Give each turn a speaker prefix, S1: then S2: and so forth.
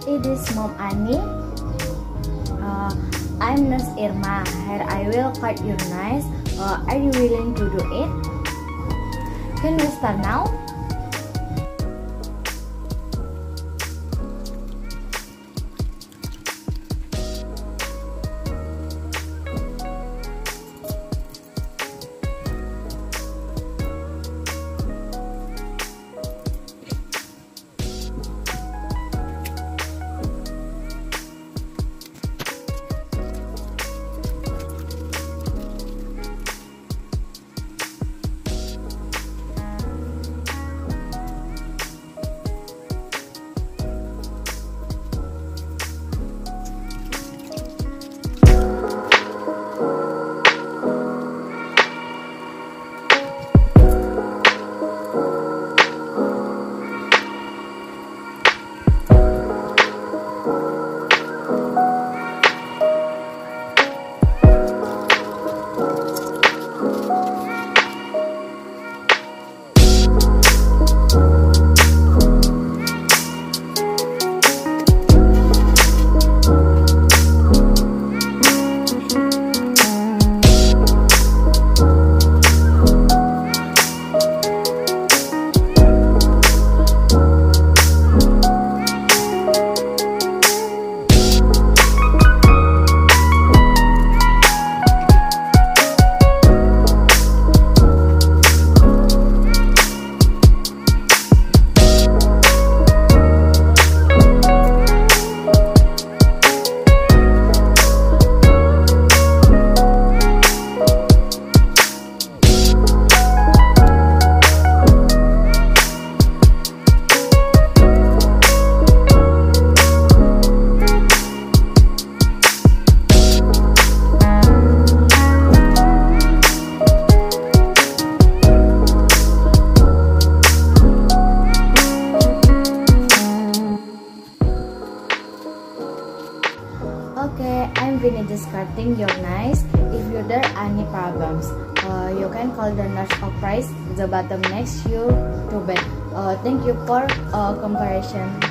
S1: It is Mom Ani. I'm Nurse Irma. Here I will cut your nails. Are you willing to do it? Can we start now? Okay, I'm finished cutting your nails. If you there any problems, you can call the nurse or price the bottom next you to bed. Thank you for comparison.